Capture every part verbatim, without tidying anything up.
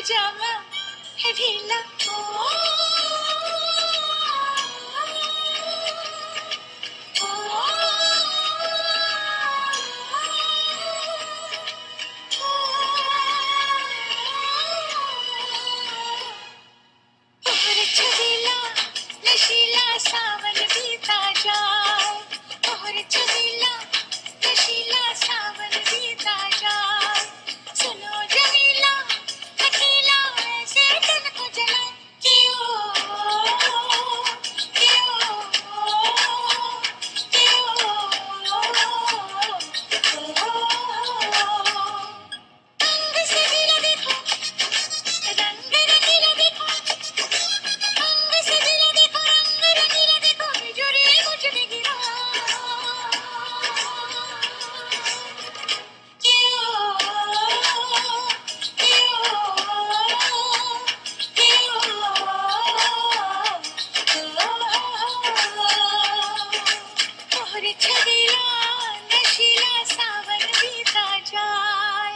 जामा है ढीला। और छबीला नशीला सावन बीता जाए, और छबीला नशीला सावन बीता जाए। सुनो जमीला अकेला ऐसे दिल को जला क्यों क्यों क्यों। अंग से दिल देखो रंग रंगीला देखो, अंग से दिल देखो रंग रंगीला देखो, बिजुरी मुझ में गिरा क्यों क्यों। और छबीला नशीला सावन बीता जाए।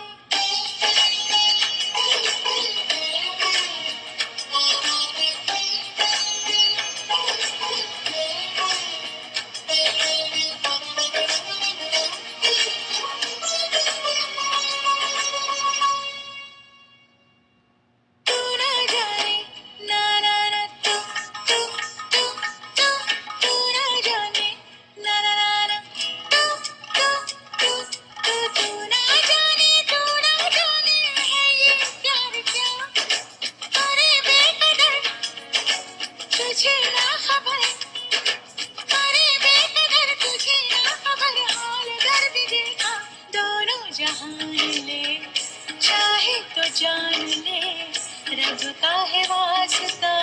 तू ना जाने ना ना ना तू तू तू तू तू ना जाने ना ना ना ना तू तू तू तू तू ना जाने तू ना जाने है ये प्यार क्या। अरे बेकदर तुझे ना खबर, अरे बेकदर तुझे ना खबर, हाल दर्द देखा दोनों जहान ले, चाहे तो जान ले रब का है वास्ता।